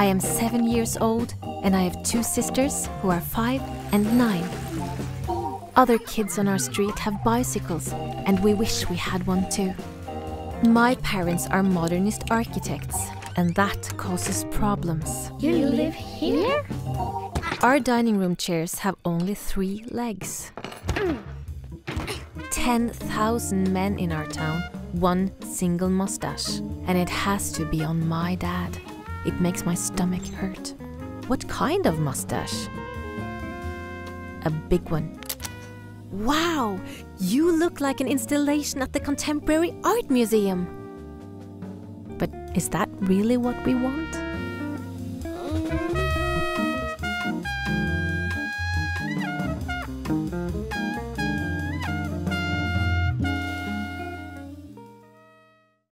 I am 7 years old and I have 2 sisters who are 5 and 9. Other kids on our street have bicycles and we wish we had one too. My parents are modernist architects and that causes problems. You live here? Our dining room chairs have only 3 legs. 10,000 men in our town, 1 single mustache. And it has to be on my dad. It makes my stomach hurt. What kind of mustache? A big one. Wow! You look like an installation at the Contemporary Art Museum. But is that really what we want?